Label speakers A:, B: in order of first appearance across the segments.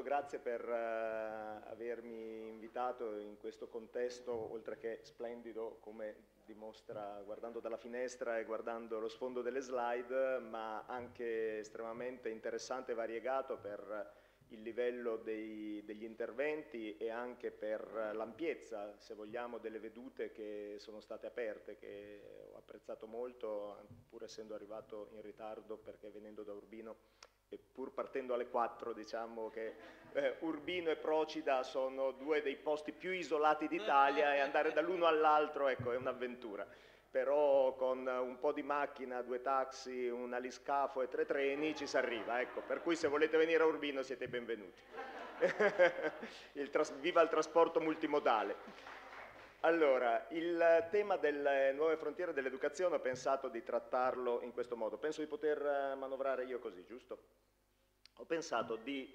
A: innanzitutto grazie per avermi invitato in questo contesto, oltre che splendido, come dimostra guardando dalla finestra e guardando lo sfondo delle slide, ma anche estremamente interessante e variegato per il livello degli interventi e anche per l'ampiezza, se vogliamo, delle vedute che sono state aperte, che ho apprezzato molto, pur essendo arrivato in ritardo perché venendo da Urbino e pur partendo alle 4, diciamo che Urbino e Procida sono due dei posti più isolati d'Italia e andare dall'uno all'altro, ecco, è un'avventura. Però con un po' di macchina, 2 taxi, un aliscafo e 3 treni ci si arriva, ecco. Per cui se volete venire a Urbino siete benvenuti. Viva il trasporto multimodale. Allora, il tema delle nuove frontiere dell'educazione ho pensato di trattarlo in questo modo. Penso di poter manovrare io così, giusto? Ho pensato di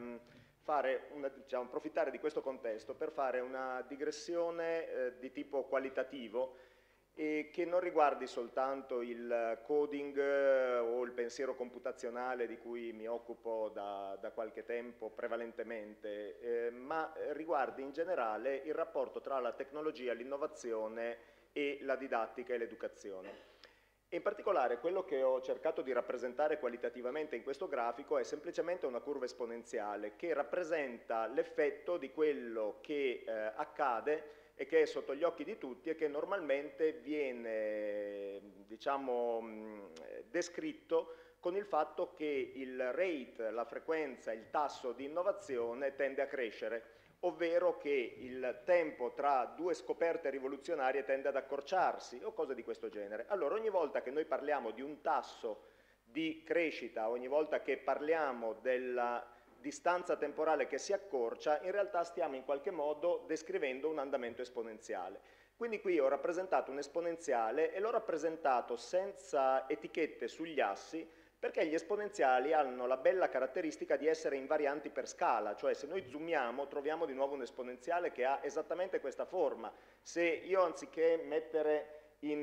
A: approfittare di questo contesto per fare una digressione di tipo qualitativo e che non riguardi soltanto il coding o il pensiero computazionale di cui mi occupo da qualche tempo prevalentemente, ma riguardi in generale il rapporto tra la tecnologia, l'innovazione e la didattica e l'educazione. E in particolare quello che ho cercato di rappresentare qualitativamente in questo grafico è semplicemente una curva esponenziale che rappresenta l'effetto di quello che accade e che è sotto gli occhi di tutti e che normalmente viene, diciamo, descritto con il fatto che il rate, la frequenza, il tasso di innovazione tende a crescere, ovvero che il tempo tra due scoperte rivoluzionarie tende ad accorciarsi o cose di questo genere. Allora, ogni volta che noi parliamo di un tasso di crescita, ogni volta che parliamo della distanza temporale che si accorcia, in realtà stiamo in qualche modo descrivendo un andamento esponenziale. Quindi qui ho rappresentato un esponenziale e l'ho rappresentato senza etichette sugli assi, perché gli esponenziali hanno la bella caratteristica di essere invarianti per scala, cioè se noi zoomiamo troviamo di nuovo un esponenziale che ha esattamente questa forma. Se io anziché mettere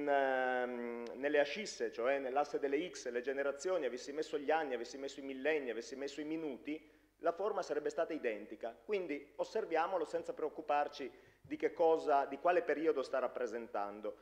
A: nelle ascisse, cioè nell'asse delle x, le generazioni, avessi messo gli anni, avessi messo i millenni, avessi messo i minuti, la forma sarebbe stata identica. Quindi osserviamolo senza preoccuparci di quale periodo sta rappresentando.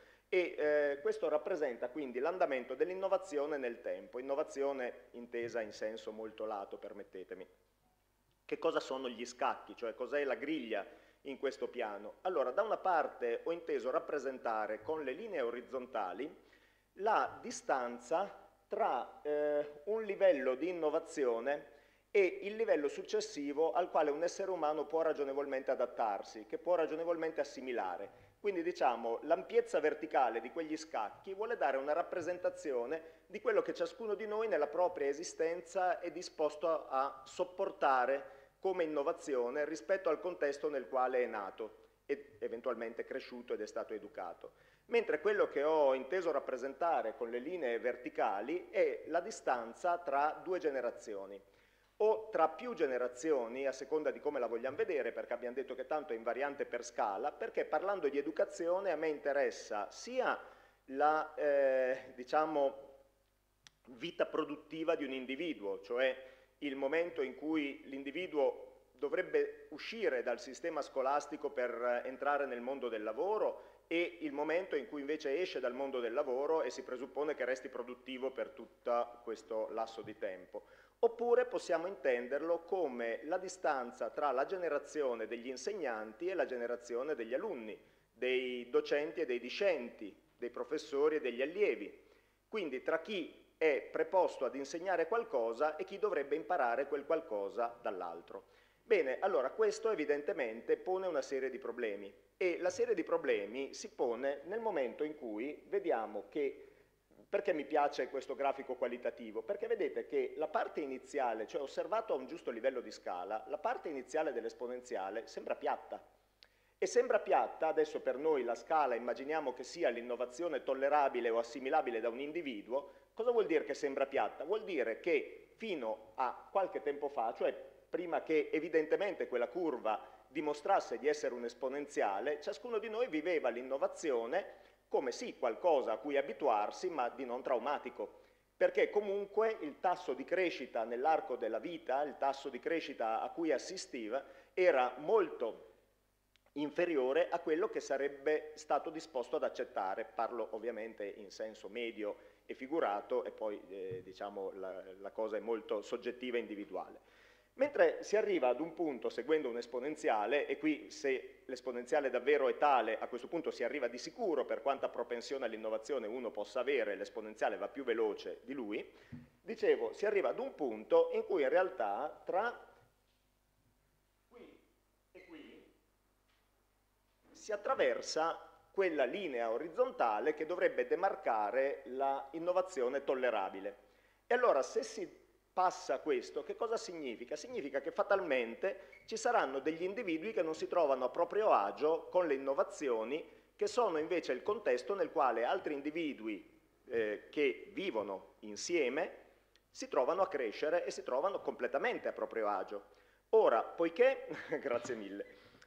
A: E questo rappresenta quindi l'andamento dell'innovazione nel tempo, innovazione intesa in senso molto lato, permettetemi. Che cosa sono gli scacchi, cioè cos'è la griglia in questo piano? Allora, da una parte ho inteso rappresentare con le linee orizzontali la distanza tra un livello di innovazione e il livello successivo al quale un essere umano può ragionevolmente adattarsi, che può ragionevolmente assimilare. Quindi diciamo l'ampiezza verticale di quegli scacchi vuole dare una rappresentazione di quello che ciascuno di noi nella propria esistenza è disposto a sopportare come innovazione rispetto al contesto nel quale è nato ed eventualmente cresciuto ed è stato educato. Mentre quello che ho inteso rappresentare con le linee verticali è la distanza tra due generazioni o tra più generazioni, a seconda di come la vogliamo vedere, perché abbiamo detto che tanto è invariante per scala, perché parlando di educazione a me interessa sia la, diciamo, vita produttiva di un individuo, cioè il momento in cui l'individuo dovrebbe uscire dal sistema scolastico per entrare nel mondo del lavoro e il momento in cui invece esce dal mondo del lavoro e si presuppone che resti produttivo per tutto questo lasso di tempo. Oppure possiamo intenderlo come la distanza tra la generazione degli insegnanti e la generazione degli alunni, dei docenti e dei discenti, dei professori e degli allievi. Quindi tra chi è preposto ad insegnare qualcosa e chi dovrebbe imparare quel qualcosa dall'altro. Bene, allora questo evidentemente pone una serie di problemi e la serie di problemi si pone nel momento in cui vediamo che. Perché mi piace questo grafico qualitativo? Perché vedete che la parte iniziale, cioè osservato a un giusto livello di scala, la parte iniziale dell'esponenziale sembra piatta. E sembra piatta, adesso per noi la scala immaginiamo che sia l'innovazione tollerabile o assimilabile da un individuo. Cosa vuol dire che sembra piatta? Vuol dire che fino a qualche tempo fa, cioè prima che evidentemente quella curva dimostrasse di essere un esponenziale, ciascuno di noi viveva l'innovazione come sì, qualcosa a cui abituarsi, ma di non traumatico. perché comunque il tasso di crescita nell'arco della vita, il tasso di crescita a cui assistiva, era molto inferiore a quello che sarebbe stato disposto ad accettare. Parlo ovviamente in senso medio e figurato, e poi diciamo la cosa è molto soggettiva e individuale. Mentre si arriva ad un punto seguendo un esponenziale, e qui se l'esponenziale davvero è tale, a questo punto si arriva di sicuro, per quanta propensione all'innovazione uno possa avere, l'esponenziale va più veloce di lui, dicevo, si arriva ad un punto in cui in realtà tra qui e qui si attraversa quella linea orizzontale che dovrebbe demarcare la innovazione tollerabile. E allora se si passa questo, che cosa significa? Significa che fatalmente ci saranno degli individui che non si trovano a proprio agio con le innovazioni, che sono invece il contesto nel quale altri individui che vivono insieme si trovano a crescere e si trovano completamente a proprio agio. Ora, poiché, grazie mille,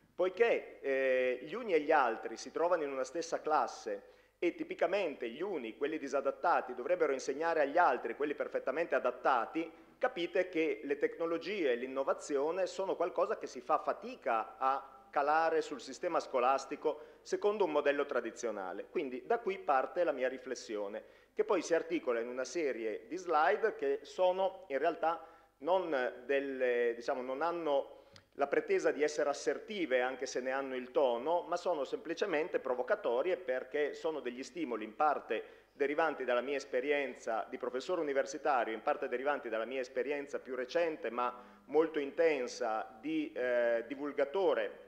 A: poiché gli uni e gli altri si trovano in una stessa classe e tipicamente gli uni, quelli disadattati, dovrebbero insegnare agli altri, quelli perfettamente adattati, capite che le tecnologie e l'innovazione sono qualcosa che si fa fatica a calare sul sistema scolastico secondo un modello tradizionale. Quindi da qui parte la mia riflessione, che poi si articola in una serie di slide che sono in realtà non delle, diciamo, non hanno la pretesa di essere assertive, anche se ne hanno il tono, ma sono semplicemente provocatorie perché sono degli stimoli in parte derivanti dalla mia esperienza di professore universitario, in parte derivanti dalla mia esperienza più recente ma molto intensa di divulgatore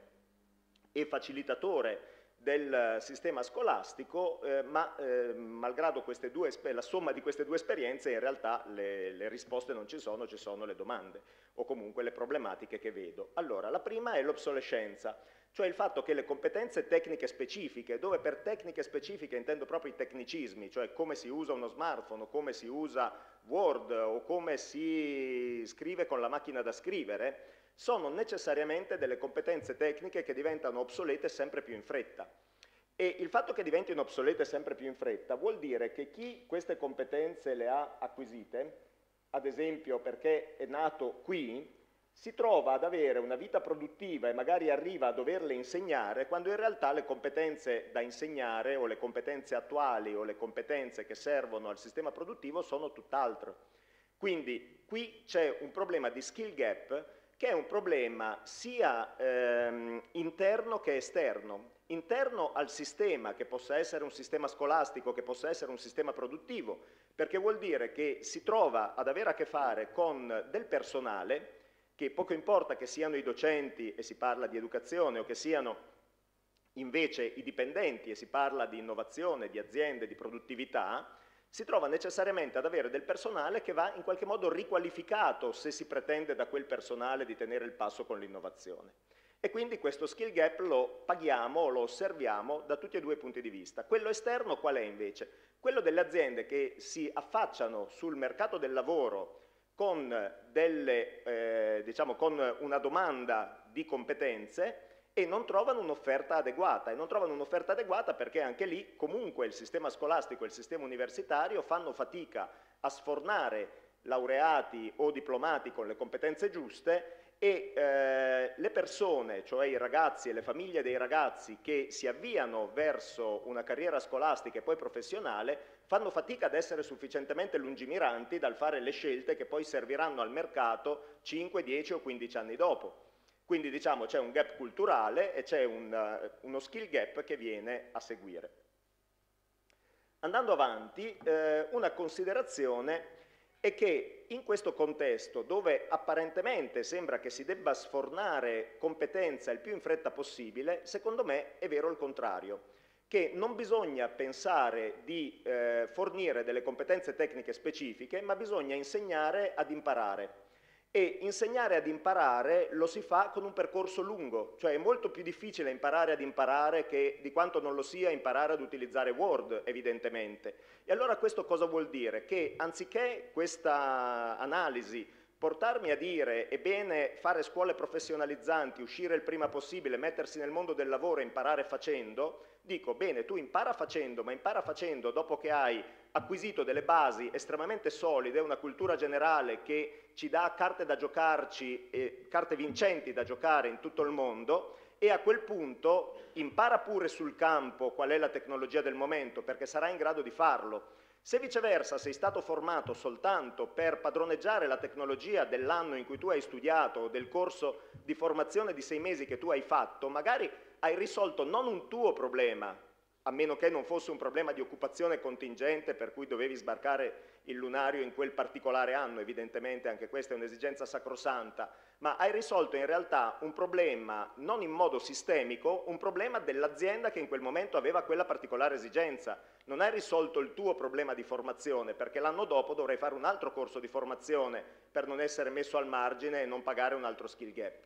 A: e facilitatore del sistema scolastico, malgrado queste la somma di queste due esperienze, in realtà le risposte non ci sono le domande o comunque le problematiche che vedo. Allora, la prima è l'obsolescenza, cioè il fatto che le competenze tecniche specifiche, dove per tecniche specifiche intendo proprio i tecnicismi, cioè come si usa uno smartphone o come si usa Word o come si scrive con la macchina da scrivere, sono necessariamente delle competenze tecniche che diventano obsolete sempre più in fretta. E il fatto che diventino obsolete sempre più in fretta vuol dire che chi queste competenze le ha acquisite, ad esempio perché è nato qui, si trova ad avere una vita produttiva e magari arriva a doverle insegnare, quando in realtà le competenze da insegnare o le competenze attuali o le competenze che servono al sistema produttivo sono tutt'altro. Quindi qui c'è un problema di skill gap che è un problema sia interno che esterno. Interno al sistema, che possa essere un sistema scolastico, che possa essere un sistema produttivo, perché vuol dire che si trova ad avere a che fare con del personale, che poco importa che siano i docenti e si parla di educazione o che siano invece i dipendenti e si parla di innovazione, di aziende, di produttività, si trova necessariamente ad avere del personale che va in qualche modo riqualificato se si pretende da quel personale di tenere il passo con l'innovazione. E quindi questo skill gap lo paghiamo, lo osserviamo da tutti e due i punti di vista. Quello esterno qual è invece? Quello delle aziende che si affacciano sul mercato del lavoro con, con una domanda di competenze e non trovano un'offerta adeguata. E non trovano un'offerta adeguata perché anche lì comunque il sistema scolastico e il sistema universitario fanno fatica a sfornare laureati o diplomati con le competenze giuste e le persone, cioè i ragazzi e le famiglie dei ragazzi che si avviano verso una carriera scolastica e poi professionale fanno fatica ad essere sufficientemente lungimiranti dal fare le scelte che poi serviranno al mercato 5, 10 o 15 anni dopo. Quindi diciamo c'è un gap culturale e c'è uno skill gap che viene a seguire. Andando avanti, una considerazione è che in questo contesto, dove apparentemente sembra che si debba sfornare competenza il più in fretta possibile, secondo me è vero il contrario, che non bisogna pensare di fornire delle competenze tecniche specifiche, ma bisogna insegnare ad imparare. E insegnare ad imparare lo si fa con un percorso lungo, cioè è molto più difficile imparare ad imparare che di quanto non lo sia imparare ad utilizzare Word, evidentemente. E allora questo cosa vuol dire? Che anziché questa analisi portarmi a dire è bene fare scuole professionalizzanti, uscire il prima possibile, mettersi nel mondo del lavoro e imparare facendo, dico bene, tu impara facendo, ma impara facendo dopo che hai acquisito delle basi estremamente solide, una cultura generale che ci dà carte da giocarci, carte vincenti da giocare in tutto il mondo, e a quel punto impara pure sul campo qual è la tecnologia del momento, perché sarà in grado di farlo. Se viceversa sei stato formato soltanto per padroneggiare la tecnologia dell'anno in cui tu hai studiato o del corso di formazione di 6 mesi che tu hai fatto, magari hai risolto non un tuo problema, a meno che non fosse un problema di occupazione contingente per cui dovevi sbarcare il lunario in quel particolare anno, evidentemente anche questa è un'esigenza sacrosanta, ma hai risolto in realtà un problema non in modo sistemico, un problema dell'azienda che in quel momento aveva quella particolare esigenza. Non hai risolto il tuo problema di formazione, perché l'anno dopo dovrai fare un altro corso di formazione per non essere messo al margine e non pagare un altro skill gap.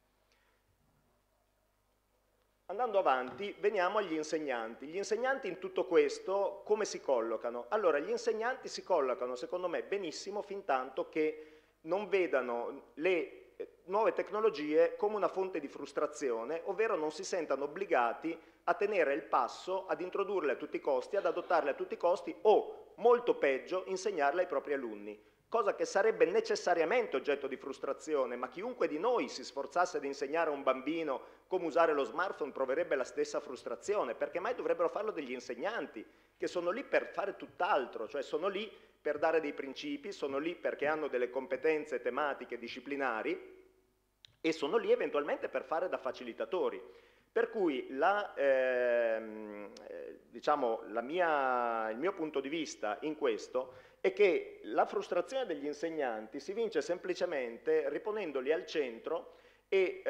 A: Andando avanti, veniamo agli insegnanti. Gli insegnanti in tutto questo come si collocano? Allora, gli insegnanti si collocano, secondo me, benissimo fin tanto che non vedano le nuove tecnologie come una fonte di frustrazione, ovvero non si sentano obbligati a tenere il passo, ad introdurle a tutti i costi, ad adottarle a tutti i costi o, molto peggio, insegnarle ai propri alunni. Cosa che sarebbe necessariamente oggetto di frustrazione, ma chiunque di noi si sforzasse di insegnare a un bambino come usare lo smartphone proverebbe la stessa frustrazione, perché mai dovrebbero farlo degli insegnanti, che sono lì per fare tutt'altro, cioè sono lì per dare dei principi, sono lì perché hanno delle competenze tematiche disciplinari e sono lì eventualmente per fare da facilitatori. Per cui diciamo, il mio punto di vista in questo è che la frustrazione degli insegnanti si vince semplicemente riponendoli al centro e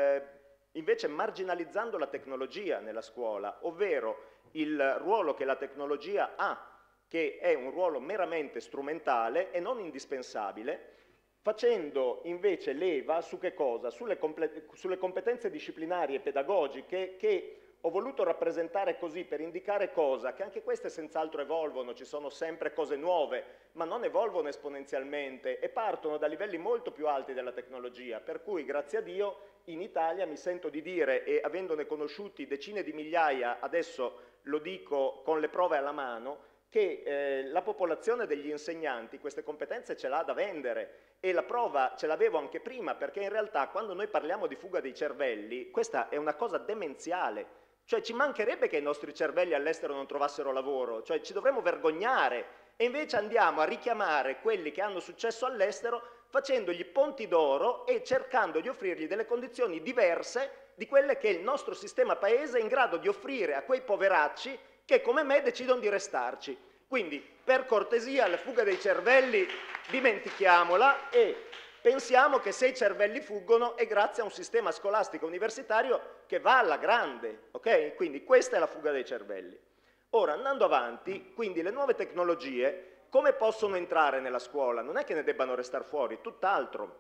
A: invece marginalizzando la tecnologia nella scuola, ovvero il ruolo che la tecnologia ha, che è un ruolo meramente strumentale e non indispensabile, facendo invece leva su che cosa? Sulle competenze disciplinari e pedagogiche che ho voluto rappresentare così per indicare cosa? Che anche queste senz'altro evolvono, ci sono sempre cose nuove, ma non evolvono esponenzialmente e partono da livelli molto più alti della tecnologia, per cui grazie a Dio in Italia mi sento di dire, e avendone conosciuti decine di migliaia, adesso lo dico con le prove alla mano, che la popolazione degli insegnanti queste competenze ce l'ha da vendere e la prova ce l'avevo anche prima, perché in realtà quando noi parliamo di fuga dei cervelli, questa è una cosa demenziale, cioè ci mancherebbe che i nostri cervelli all'estero non trovassero lavoro, cioè ci dovremmo vergognare e invece andiamo a richiamare quelli che hanno successo all'estero facendogli ponti d'oro e cercando di offrirgli delle condizioni diverse di quelle che il nostro sistema paese è in grado di offrire a quei poveracci che come me decidono di restarci. Quindi, per cortesia, la fuga dei cervelli dimentichiamola e pensiamo che se i cervelli fuggono è grazie a un sistema scolastico universitario che va alla grande, ok? Quindi questa è la fuga dei cervelli. Ora, andando avanti, quindi le nuove tecnologie come possono entrare nella scuola? Non è che ne debbano restare fuori, tutt'altro.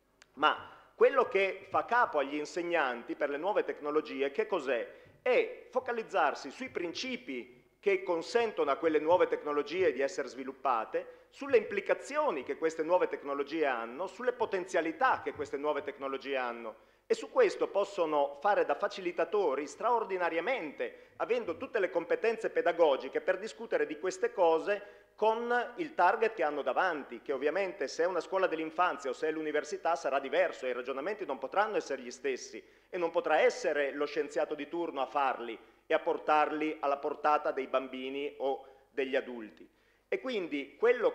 A: Ma quello che fa capo agli insegnanti per le nuove tecnologie, che cos'è? È focalizzarsi sui principi che consentono a quelle nuove tecnologie di essere sviluppate, sulle implicazioni che queste nuove tecnologie hanno, sulle potenzialità che queste nuove tecnologie hanno. E su questo possono fare da facilitatori straordinariamente, avendo tutte le competenze pedagogiche per discutere di queste cose con il target che hanno davanti, che ovviamente se è una scuola dell'infanzia o se è l'università sarà diverso e i ragionamenti non potranno essere gli stessi e non potrà essere lo scienziato di turno a farli e a portarli alla portata dei bambini o degli adulti. E quindi quello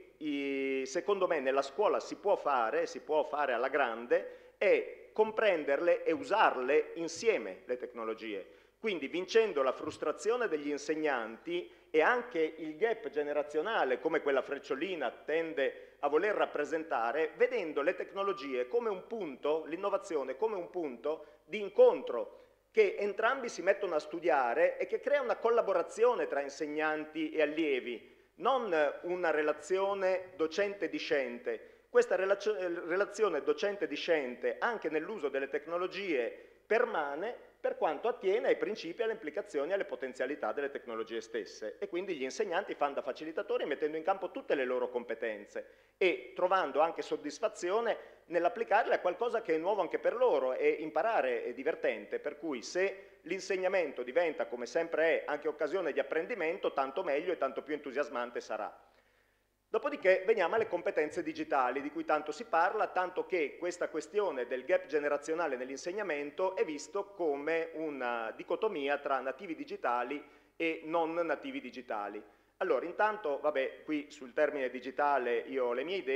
A: che secondo me nella scuola si può fare alla grande, è comprenderle e usarle insieme le tecnologie. Quindi vincendo la frustrazione degli insegnanti e anche il gap generazionale, come quella frecciolina tende a voler rappresentare, vedendo le tecnologie come un punto, l'innovazione come un punto di incontro, che entrambi si mettono a studiare e che crea una collaborazione tra insegnanti e allievi, non una relazione docente-discente. Questa relazione docente-discente, anche nell'uso delle tecnologie permane per quanto attiene ai principi, alle implicazioni e alle potenzialità delle tecnologie stesse, e quindi gli insegnanti fanno da facilitatori mettendo in campo tutte le loro competenze e trovando anche soddisfazione nell'applicarle a qualcosa che è nuovo anche per loro, e imparare è divertente, per cui se l'insegnamento diventa, come sempre è, anche occasione di apprendimento, tanto meglio e tanto più entusiasmante sarà. Dopodiché veniamo alle competenze digitali, di cui tanto si parla, tanto che questa questione del gap generazionale nell'insegnamento è visto come una dicotomia tra nativi digitali e non nativi digitali. Allora, intanto, vabbè, qui sul termine digitale io ho le mie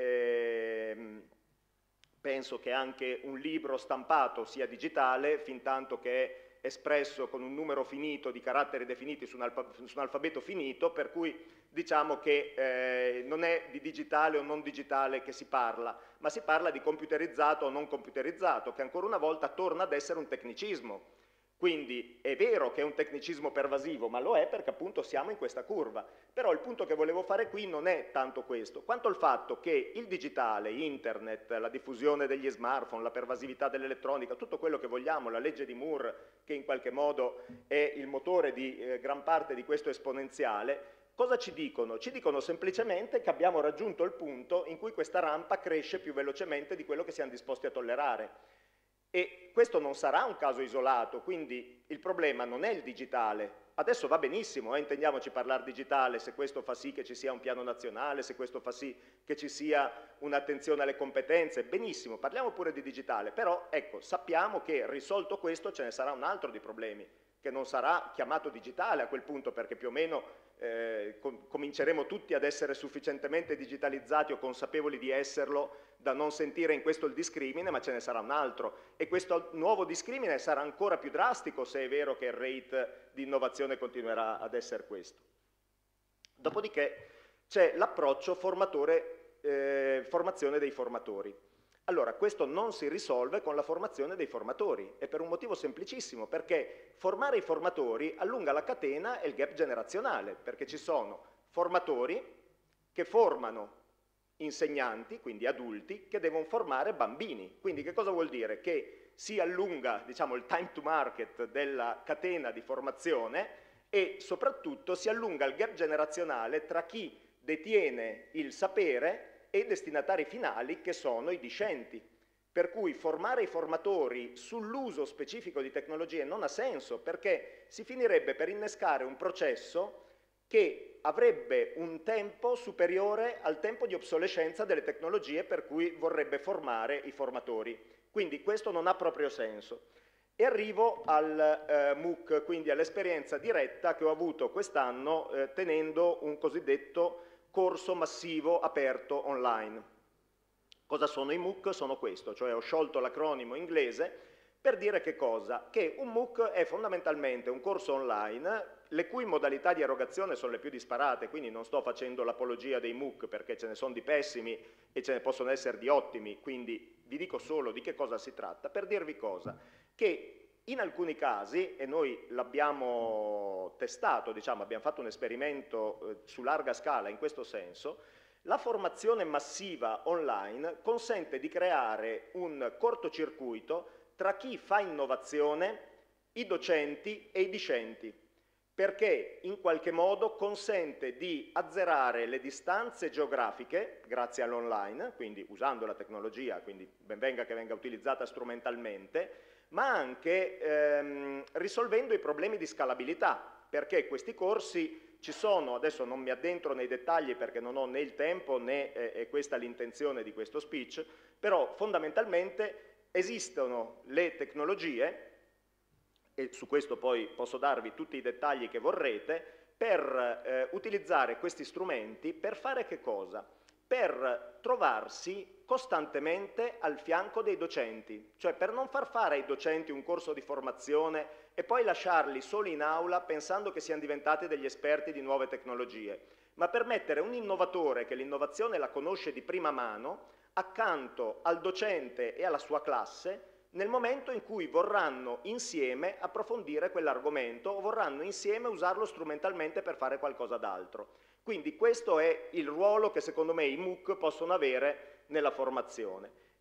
A: idee, penso che anche un libro stampato sia digitale, fin tanto che è espresso con un numero finito di caratteri definiti su un alfabeto finito, per cui diciamo che non è di digitale o non digitale che si parla, ma si parla di computerizzato o non computerizzato, che ancora una volta torna ad essere un tecnicismo. Quindi è vero che è un tecnicismo pervasivo, ma lo è perché appunto siamo in questa curva. Però il punto che volevo fare qui non è tanto questo, quanto il fatto che il digitale, internet, la diffusione degli smartphone, la pervasività dell'elettronica, tutto quello che vogliamo, la legge di Moore, che in qualche modo è il motore di gran parte di questo esponenziale, cosa ci dicono? Ci dicono semplicemente che abbiamo raggiunto il punto in cui questa rampa cresce più velocemente di quello che siamo disposti a tollerare. E questo non sarà un caso isolato, quindi il problema non è il digitale. Adesso va benissimo, intendiamoci parlare digitale, se questo fa sì che ci sia un piano nazionale, se questo fa sì che ci sia un'attenzione alle competenze, benissimo, parliamo pure di digitale, però ecco, sappiamo che risolto questo ce ne sarà un altro di problemi, che non sarà chiamato digitale a quel punto, perché più o meno cominceremo tutti ad essere sufficientemente digitalizzati o consapevoli di esserlo da non sentire in questo il discrimine, ma ce ne sarà un altro, e questo nuovo discrimine sarà ancora più drastico se è vero che il rate di innovazione continuerà ad essere questo. Dopodiché c'è l'approccio formazione dei formatori. Allora, questo non si risolve con la formazione dei formatori, e per un motivo semplicissimo, perché formare i formatori allunga la catena e il gap generazionale, perché ci sono formatori che formano insegnanti, quindi adulti, che devono formare bambini. Quindi che cosa vuol dire? Che si allunga, diciamo, il time to market della catena di formazione e soprattutto si allunga il gap generazionale tra chi detiene il sapere e i destinatari finali, che sono i discenti. Per cui formare i formatori sull'uso specifico di tecnologie non ha senso, perché si finirebbe per innescare un processo che avrebbe un tempo superiore al tempo di obsolescenza delle tecnologie per cui vorrebbe formare i formatori. Quindi questo non ha proprio senso. E arrivo al MOOC, quindi all'esperienza diretta che ho avuto quest'anno tenendo un cosiddetto corso massivo aperto online. Cosa sono i MOOC? Sono questo, cioè ho sciolto l'acronimo inglese per dire che cosa? Che un MOOC è fondamentalmente un corso online le cui modalità di erogazione sono le più disparate, quindi non sto facendo l'apologia dei MOOC perché ce ne sono di pessimi e ce ne possono essere di ottimi, quindi vi dico solo di che cosa si tratta, per dirvi cosa? Che in alcuni casi, e noi l'abbiamo testato, diciamo, abbiamo fatto un esperimento su larga scala in questo senso, la formazione massiva online consente di creare un cortocircuito tra chi fa innovazione, i docenti e i discenti, perché in qualche modo consente di azzerare le distanze geografiche grazie all'online, quindi usando la tecnologia, quindi ben venga che venga utilizzata strumentalmente, ma anche risolvendo i problemi di scalabilità, perché questi corsi ci sono, adesso non mi addentro nei dettagli perché non ho né il tempo né è questa l'intenzione di questo speech, però fondamentalmente esistono le tecnologie, e su questo poi posso darvi tutti i dettagli che vorrete, per utilizzare questi strumenti per fare che cosa? Per trovarsi costantemente al fianco dei docenti, cioè per non far fare ai docenti un corso di formazione e poi lasciarli soli in aula pensando che siano diventati degli esperti di nuove tecnologie, ma per mettere un innovatore che l'innovazione la conosce di prima mano accanto al docente e alla sua classe nel momento in cui vorranno insieme approfondire quell'argomento o vorranno insieme usarlo strumentalmente per fare qualcosa d'altro. Quindi questo è il ruolo che secondo me i MOOC possono avere nella formazione.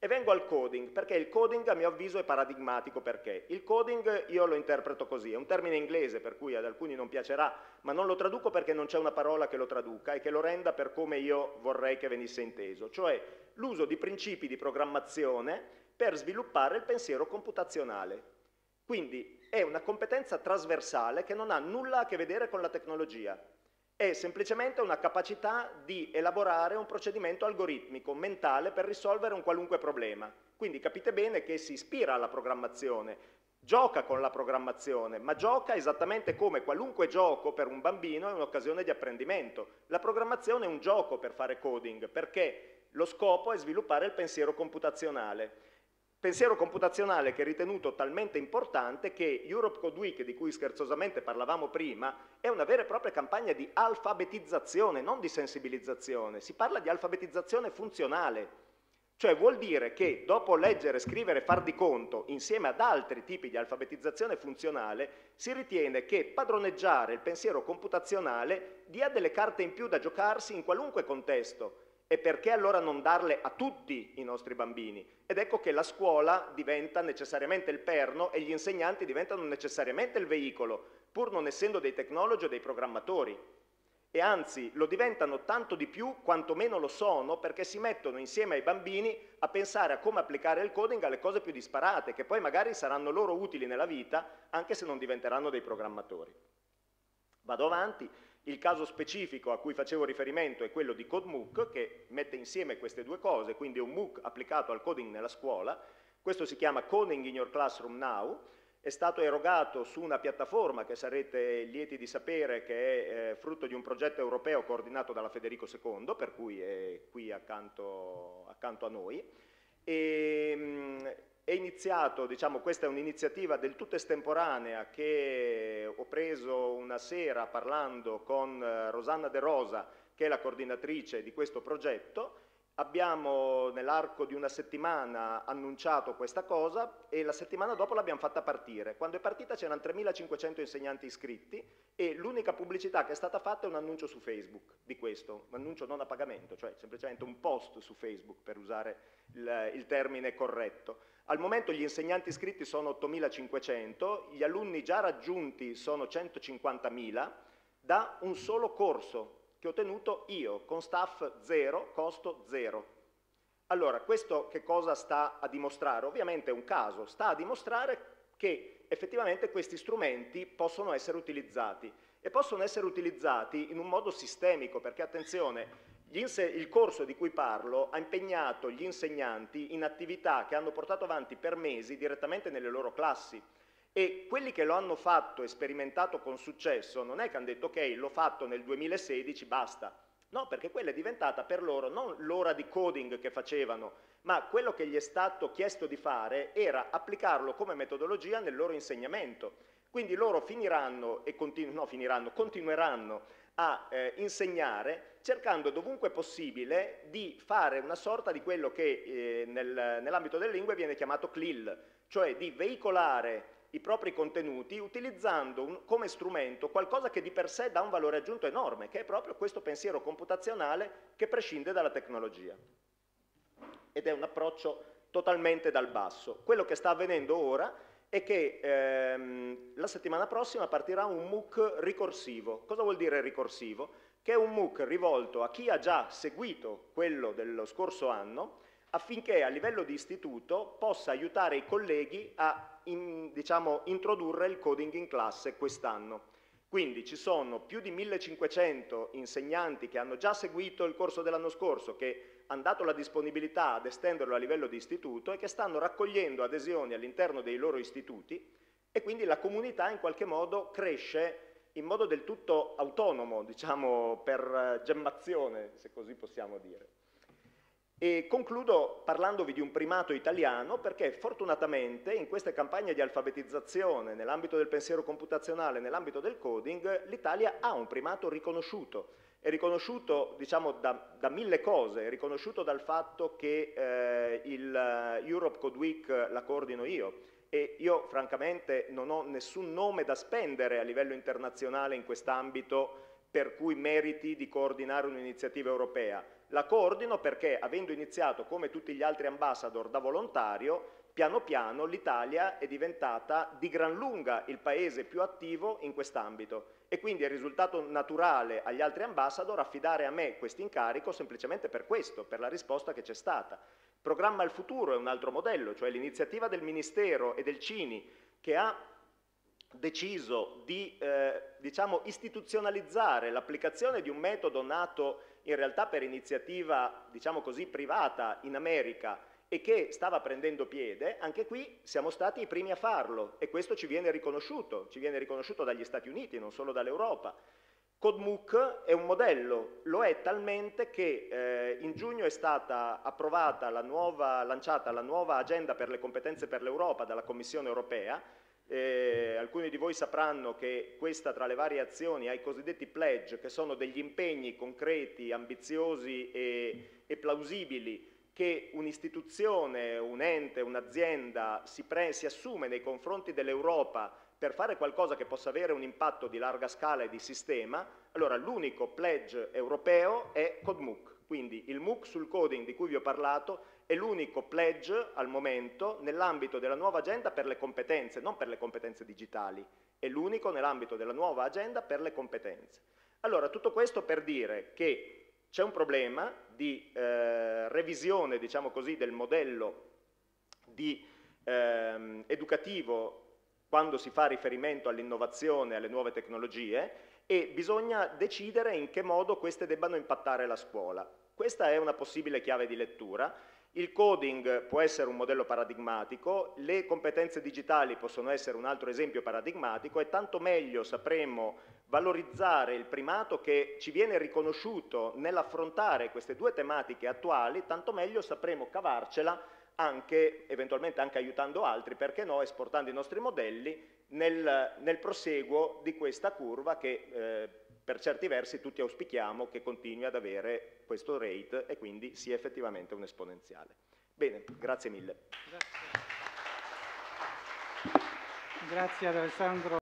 A: E vengo al coding, perché il coding a mio avviso è paradigmatico. Perché il coding io lo interpreto così, è un termine inglese per cui ad alcuni non piacerà, ma non lo traduco perché non c'è una parola che lo traduca e che lo renda per come io vorrei che venisse inteso, cioè l'uso di principi di programmazione per sviluppare il pensiero computazionale. Quindi è una competenza trasversale che non ha nulla a che vedere con la tecnologia. È semplicemente una capacità di elaborare un procedimento algoritmico, mentale, per risolvere un qualunque problema. Quindi capite bene che si ispira alla programmazione, gioca con la programmazione, ma gioca esattamente come qualunque gioco per un bambino è un'occasione di apprendimento. La programmazione è un gioco per fare coding, perché lo scopo è sviluppare il pensiero computazionale. Pensiero computazionale che è ritenuto talmente importante che Europe Code Week, di cui scherzosamente parlavamo prima, è una vera e propria campagna di alfabetizzazione, non di sensibilizzazione. Si parla di alfabetizzazione funzionale, cioè vuol dire che dopo leggere, scrivere e far di conto, insieme ad altri tipi di alfabetizzazione funzionale, si ritiene che padroneggiare il pensiero computazionale dia delle carte in più da giocarsi in qualunque contesto. E perché allora non darle a tutti i nostri bambini? Ed ecco che la scuola diventa necessariamente il perno e gli insegnanti diventano necessariamente il veicolo, pur non essendo dei tecnologi o dei programmatori. E anzi, lo diventano tanto di più quanto meno lo sono, perché si mettono insieme ai bambini a pensare a come applicare il coding alle cose più disparate, che poi magari saranno loro utili nella vita, anche se non diventeranno dei programmatori. Vado avanti. Il caso specifico a cui facevo riferimento è quello di CodeMOOC, che mette insieme queste due cose, quindi un MOOC applicato al coding nella scuola. Questo si chiama Coding in Your Classroom Now, è stato erogato su una piattaforma che sarete lieti di sapere che è frutto di un progetto europeo coordinato dalla Federico II, per cui è qui accanto a noi. È iniziato, diciamo, questa è un'iniziativa del tutto estemporanea che ho preso una sera parlando con Rosanna De Rosa, che è la coordinatrice di questo progetto. Abbiamo nell'arco di una settimana annunciato questa cosa e la settimana dopo l'abbiamo fatta partire. Quando è partita c'erano 3.500 insegnanti iscritti e l'unica pubblicità che è stata fatta è un annuncio su Facebook di questo, un annuncio non a pagamento, cioè semplicemente un post su Facebook per usare il termine corretto. Al momento gli insegnanti iscritti sono 8.500, gli alunni già raggiunti sono 150.000 da un solo corso che ho tenuto io, con staff zero, costo zero. Allora, questo che cosa sta a dimostrare? Ovviamente è un caso, sta a dimostrare che effettivamente questi strumenti possono essere utilizzati e possono essere utilizzati in un modo sistemico, perché attenzione, il corso di cui parlo ha impegnato gli insegnanti in attività che hanno portato avanti per mesi direttamente nelle loro classi. E quelli che lo hanno fatto e sperimentato con successo non è che hanno detto ok, l'ho fatto nel 2016, basta. No, perché quella è diventata per loro non l'ora di coding che facevano, ma quello che gli è stato chiesto di fare era applicarlo come metodologia nel loro insegnamento. Quindi loro finiranno e continueranno a insegnare cercando dovunque possibile di fare una sorta di quello che nell'ambito delle lingue viene chiamato CLIL, cioè di veicolare i propri contenuti utilizzando come strumento qualcosa che di per sé dà un valore aggiunto enorme, che è proprio questo pensiero computazionale che prescinde dalla tecnologia. Ed è un approccio totalmente dal basso. Quello che sta avvenendo ora è che la settimana prossima partirà un MOOC ricorsivo. Cosa vuol dire ricorsivo? Che è un MOOC rivolto a chi ha già seguito quello dello scorso anno, affinché a livello di istituto possa aiutare i colleghi a introdurre il coding in classe quest'anno. Quindi ci sono più di 1.500 insegnanti che hanno già seguito il corso dell'anno scorso, che hanno dato la disponibilità ad estenderlo a livello di istituto e che stanno raccogliendo adesioni all'interno dei loro istituti e quindi la comunità in qualche modo cresce in modo del tutto autonomo, diciamo per gemmazione, se così possiamo dire. E concludo parlandovi di un primato italiano perché fortunatamente in queste campagne di alfabetizzazione nell'ambito del pensiero computazionale, nell'ambito del coding, l'Italia ha un primato riconosciuto. È riconosciuto diciamo, da mille cose, è riconosciuto dal fatto che il Europe Code Week la coordino io e io francamente non ho nessun nome da spendere a livello internazionale in quest'ambito per cui meriti di coordinare un'iniziativa europea. La coordino perché, avendo iniziato come tutti gli altri ambassador da volontario, piano piano l'Italia è diventata di gran lunga il paese più attivo in quest'ambito e quindi è risultato naturale agli altri ambassador affidare a me questo incarico semplicemente per questo, per la risposta che c'è stata. Programma il futuro è un altro modello, cioè l'iniziativa del Ministero e del CINI che ha deciso di diciamo, istituzionalizzare l'applicazione di un metodo nato in realtà per iniziativa, diciamo così, privata in America e che stava prendendo piede, anche qui siamo stati i primi a farlo e questo ci viene riconosciuto dagli Stati Uniti, non solo dall'Europa. CodeMOOC è un modello, lo è talmente che in giugno è stata approvata lanciata la nuova agenda per le competenze per l'Europa dalla Commissione europea. Alcuni di voi sapranno che questa, tra le varie azioni, ha i cosiddetti pledge, che sono degli impegni concreti, ambiziosi e plausibili che un'istituzione, un ente, un'azienda si assume nei confronti dell'Europa per fare qualcosa che possa avere un impatto di larga scala e di sistema. Allora l'unico pledge europeo è CodeMOOC, quindi il MOOC sul coding di cui vi ho parlato è l'unico pledge al momento nell'ambito della nuova agenda per le competenze, non per le competenze digitali, è l'unico nell'ambito della nuova agenda per le competenze. Allora tutto questo per dire che c'è un problema di revisione, diciamo così, del modello educativo quando si fa riferimento all'innovazione e alle nuove tecnologie e bisogna decidere in che modo queste debbano impattare la scuola. Questa è una possibile chiave di lettura. Il coding può essere un modello paradigmatico, le competenze digitali possono essere un altro esempio paradigmatico e tanto meglio sapremo valorizzare il primato che ci viene riconosciuto nell'affrontare queste due tematiche attuali, tanto meglio sapremo cavarcela anche, eventualmente anche aiutando altri, perché no, esportando i nostri modelli nel proseguo di questa curva che per certi versi tutti auspichiamo che continui ad avere questo rate e quindi sia effettivamente un esponenziale. Bene, grazie mille.
B: Grazie ad Alessandro.